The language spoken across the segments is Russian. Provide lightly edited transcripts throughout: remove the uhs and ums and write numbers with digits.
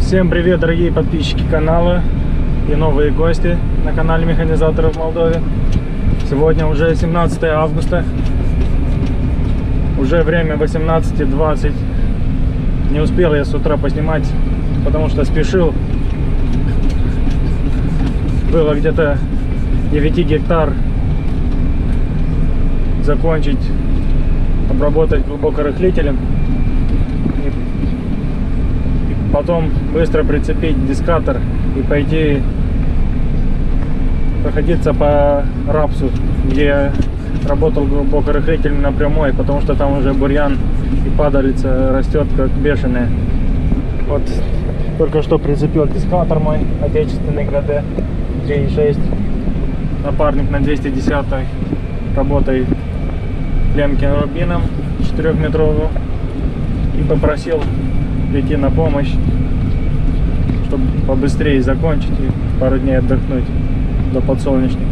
Всем привет, дорогие подписчики канала и новые гости на канале механизаторов в Молдове. Сегодня уже 17 августа, уже время 18:20. Не успел я с утра поснимать, потому что спешил. Было где-то 9 гектар закончить, обработать глубокорыхлителем. Потом быстро прицепить дискатор и пойти проходиться по рапсу, где я работал глубокорыхлителем напрямую, потому что там уже бурьян и падалица растет как бешеная. Вот только что прицепил дискатор мой отечественный ГД 3.6, напарник на 210, работает Лемкин рубином 4-метровым, и попросил прийти на помощь, чтобы побыстрее закончить и пару дней отдохнуть до подсолнечника.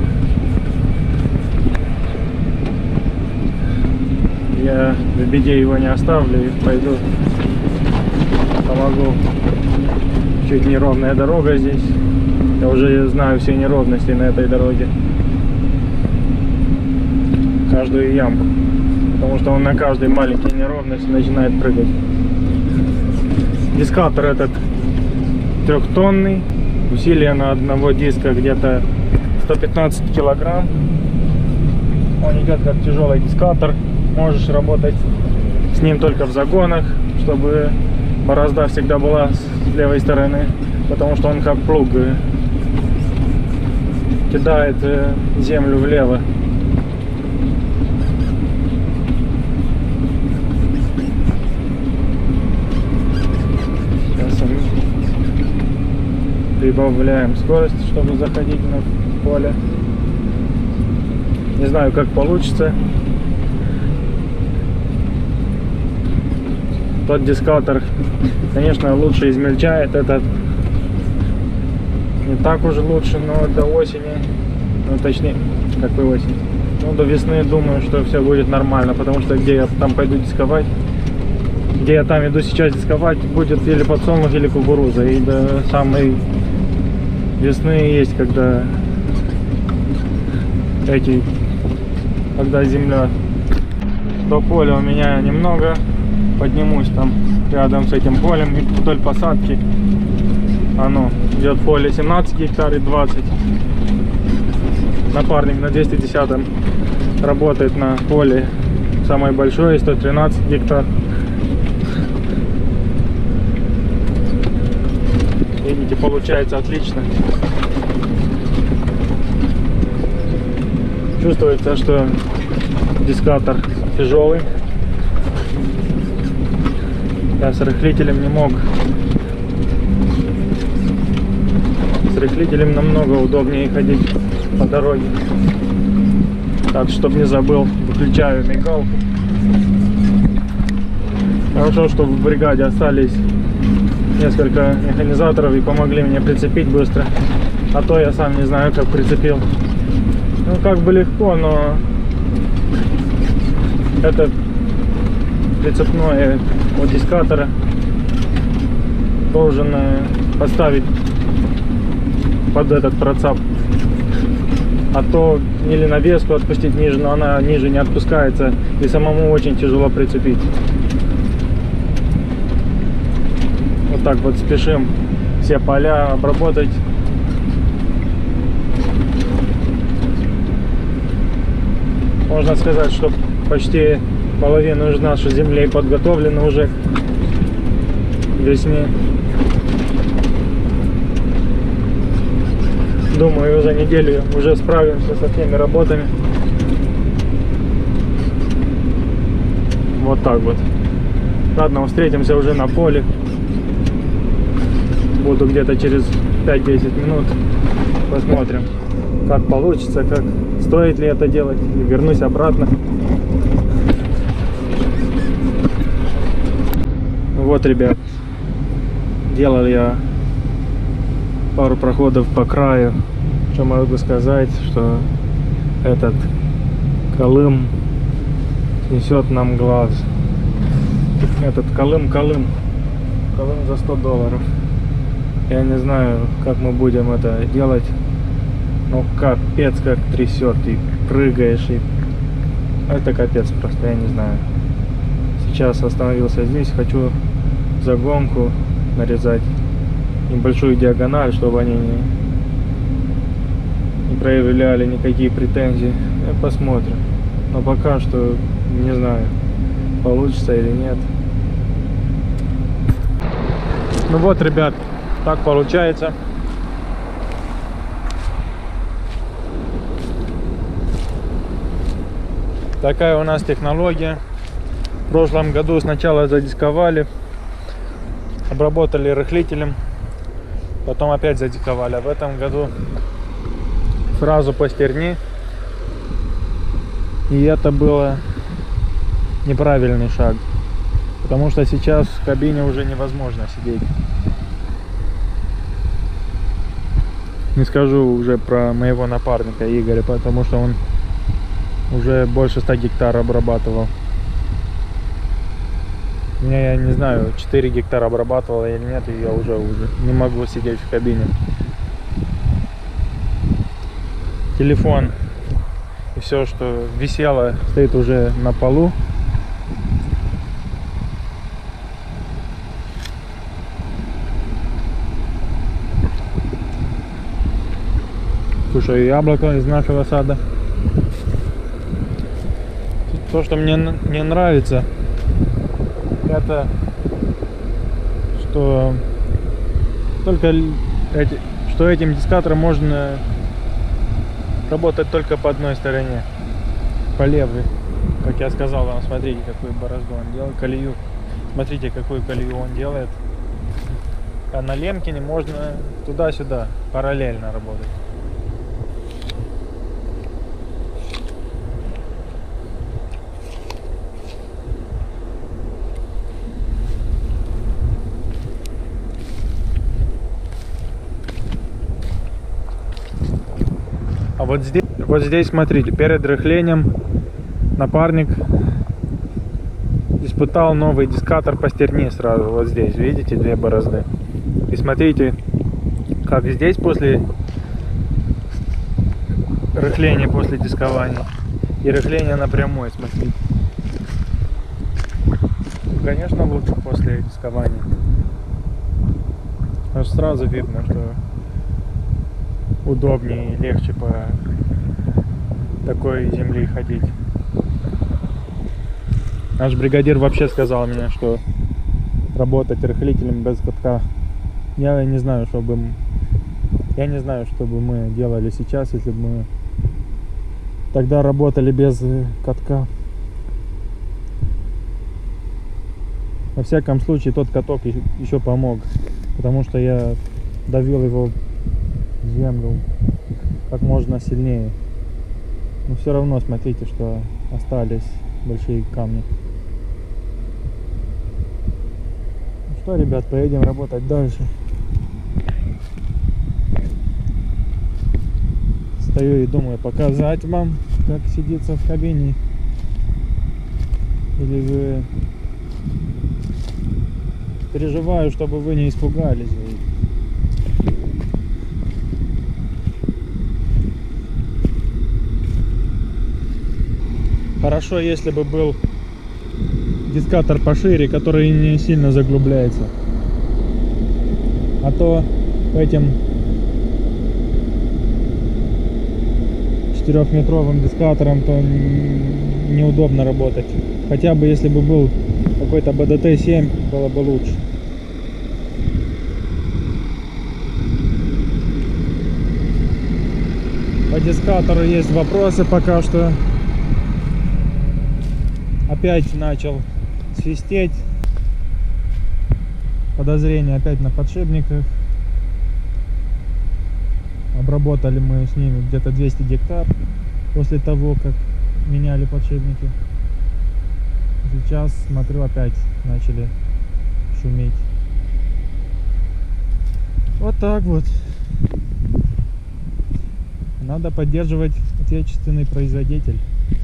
Я в беде его не оставлю и пойду помогу. Чуть неровная дорога здесь. Я уже знаю все неровности на этой дороге. Каждую ямку. Потому что он на каждой маленькой неровности начинает прыгать. Дискатор этот 3-тонный, усилие на одного диска где-то 115 килограмм. Он идет как тяжелый дискатор. Можешь работать с ним только в загонах, чтобы борозда всегда была с левой стороны, потому что он как плуг кидает землю влево. Прибавляем скорость, чтобы заходить на поле. Не знаю, как получится. Тот дискатор, конечно, лучше измельчает, этот не так уж лучше, но до осени, ну точнее, какой осень, ну до весны, думаю, что все будет нормально, потому что где я там пойду дисковать, где я там иду сейчас дисковать, будет или подсолнух, или кукуруза, и до самой весны есть, когда земля. До поля у меня немного, поднимусь там рядом с этим полем и вдоль посадки. Оно идет поле 17 гектар и 20. Напарник на 210 работает на поле самое большое, 113 гектар. Видите, получается отлично. Чувствуется, что дискатор тяжелый. Я с рыхлителем не мог. С рыхлителем намного удобнее ходить по дороге. Так, чтобы не забыл, выключаю мигалку. Хорошо, что в бригаде остались несколько механизаторов и помогли мне прицепить быстро. А то я сам не знаю, как прицепил. Ну, как бы легко, но это прицепное от дискатора должен поставить под этот процап. А то или навеску отпустить ниже, но она ниже не отпускается, и самому очень тяжело прицепить. Вот так вот спешим все поля обработать. Можно сказать, что почти половина из нашей земли подготовлена уже к весне. Думаю, за неделю уже справимся со всеми работами. Вот так вот. Ладно, встретимся уже на поле. Буду где-то через 5-10 минут. Посмотрим, как получится, как стоит ли это делать. И вернусь обратно. Вот, ребят, делал я пару проходов по краю. Что могу сказать, что этот Колым несет нам глаз. Этот Колым за $100. Я не знаю, как мы будем это делать. Ну капец, как трясет, и прыгаешь, и это капец просто, я не знаю. Сейчас остановился здесь, хочу загонку нарезать, небольшую диагональ, чтобы они не проявляли никакие претензии. Посмотрим. Но пока что не знаю, получится или нет. Ну вот, ребят, так получается. Такая у нас технология. В прошлом году сначала задисковали, обработали рыхлителем, потом опять задисковали. А в этом году сразу по стерни. И это было неправильный шаг, потому что сейчас в кабине уже невозможно сидеть. Не скажу уже про моего напарника Игоря, потому что он уже больше 100 гектар обрабатывал. Я не знаю, 4 гектара обрабатывал или нет, и я уже не могу сидеть в кабине. Телефон и все, что висело, стоит уже на полу. Кушаю яблоко из нашего сада. То, что мне не нравится, это что что этим дискатором можно работать только по одной стороне, по левой. Как я сказал вам, смотрите, какую борозду он делает, колею. Смотрите, какую колею он делает. А на Лемкине можно туда-сюда параллельно работать. А вот здесь смотрите, перед рыхлением напарник испытал новый дискатор по стерни сразу. Вот здесь, видите, две борозды. И смотрите, как здесь после рыхления, после дискования и рыхления напрямую, смотрите. Конечно, лучше после дискования. Аж сразу видно, что удобнее и легче по такой земле ходить. Наш бригадир вообще сказал мне, что работать рыхлителем без катка, я не знаю, что бы мы делали сейчас, если бы мы тогда работали без катка. Во всяком случае, тот каток еще помог, потому что я давил его в землю как можно сильнее. Но все равно смотрите, что остались большие камни. Ну что, ребят, поедем работать дальше. Стою и думаю, показать вам, как сидится в кабине, или же переживаю, чтобы вы не испугались. Хорошо, если бы был дискатор пошире, который не сильно заглубляется. А то этим 4-метровым дискатором то неудобно работать. Хотя бы если бы был какой-то БДТ-7, было бы лучше. По дискатору есть вопросы пока что. Опять начал свистеть. Подозрение опять на подшипниках. Обработали мы с ними где-то 200 гектар после того, как меняли подшипники. Сейчас смотрю, опять начали шуметь. Вот так вот. Надо поддерживать отечественный производитель.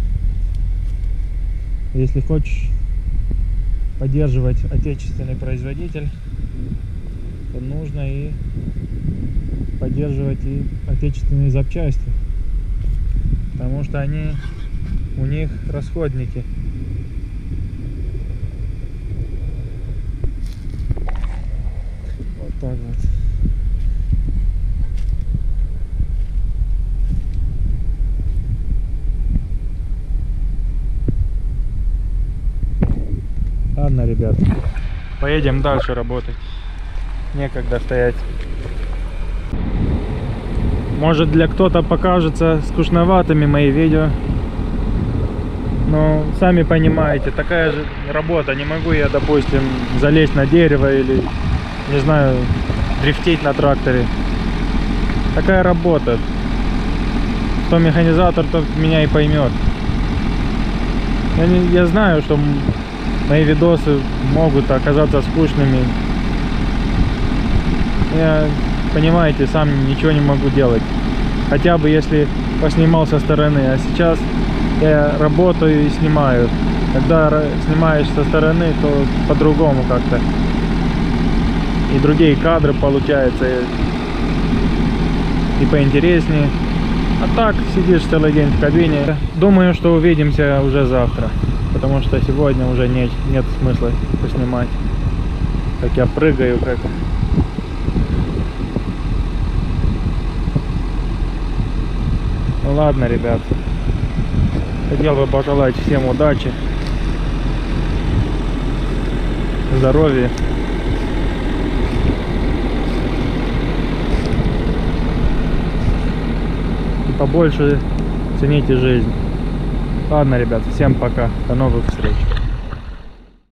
Если хочешь поддерживать отечественный производитель, то нужно и поддерживать и отечественные запчасти, потому что они, у них расходники. Вот так вот. Ладно, ребят, поедем дальше работать. Некогда стоять. Может, для кто-то покажется скучноватыми мои видео, но сами понимаете, такая же работа. Не могу я, допустим, залезть на дерево или, не знаю, дрифтить на тракторе. Такая работа. Кто механизатор, тот меня и поймет. Я знаю, что мои видосы могут оказаться скучными. Я, понимаете, сам ничего не могу делать. Хотя бы если поснимал со стороны. А сейчас я работаю и снимаю. Когда снимаешь со стороны, то по-другому как-то. И другие кадры получаются. И поинтереснее. А так, сидишь целый день в кабине. Думаю, что увидимся уже завтра. Потому что сегодня уже нет смысла поснимать. Как я прыгаю, как... Ну ладно, ребят. Хотел бы пожелать всем удачи, здоровья. И побольше цените жизнь. Ладно, ребят, всем пока. До новых встреч.